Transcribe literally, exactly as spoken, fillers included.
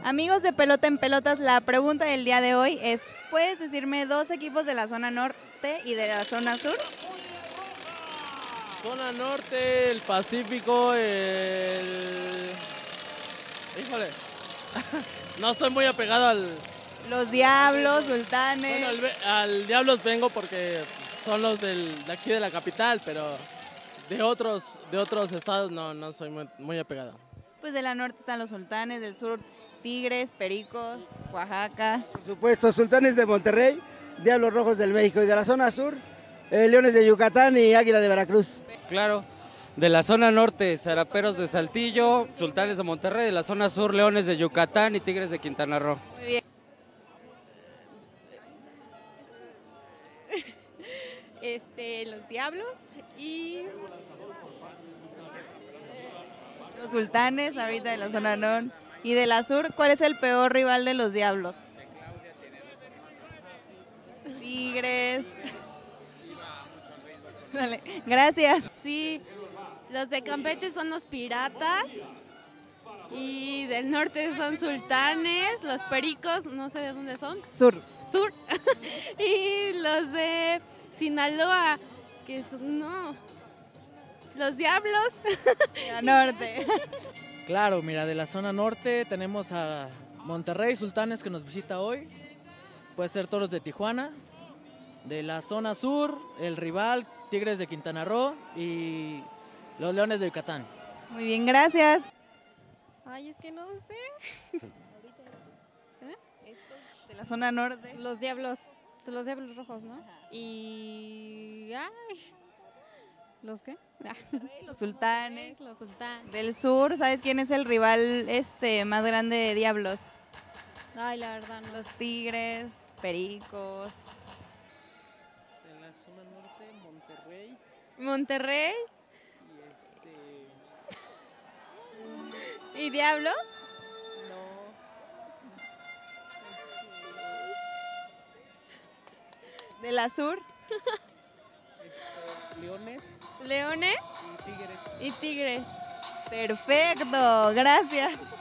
Amigos de Pelota en Pelotas, la pregunta del día de hoy es, ¿puedes decirme dos equipos de la zona norte y de la zona sur? Zona norte, el Pacífico, el... Híjole, no estoy muy apegado al... Los Diablos, Sultanes. Bueno, al, al Diablos vengo porque son los del, de aquí de la capital, pero de otros, de otros estados no, no soy muy, muy apegado. Pues de la norte están los Sultanes, del sur Tigres, Pericos, Oaxaca. Por supuesto, Sultanes de Monterrey, Diablos Rojos del México, y de la zona sur, eh, Leones de Yucatán y Águila de Veracruz. Claro, de la zona norte, Zaraperos de Saltillo, Sultanes de Monterrey, de la zona sur, Leones de Yucatán y Tigres de Quintana Roo. Muy bien. Este, los Diablos y Los Sultanes, ahorita de la zona norte. Y de la sur, ¿cuál es el peor rival de los Diablos? Tigres. Dale, gracias. sí, los de Campeche son los Piratas y del norte son Sultanes, los Pericos, no sé de dónde son, Sur. sur, y los de Sinaloa, que son, no, los Diablos. De la norte. Claro, mira, de la zona norte tenemos a Monterrey Sultanes que nos visita hoy. Puede ser Toros de Tijuana. De la zona sur, el rival Tigres de Quintana Roo y los Leones de Yucatán. Muy bien, gracias. Ay, es que no sé. De la zona norte. Los Diablos, son los Diablos Rojos, ¿no? Y... ay, ¿los qué? Los Sultanes. Los Sultanes. Del sur, ¿sabes quién es el rival este más grande de Diablos? Ay, la verdad, no. Los Tigres, Pericos. En la zona norte, Monterrey Monterrey y este... y Diablos. De la sur. Leones Leones y Tigres. y Tigres. Perfecto, gracias.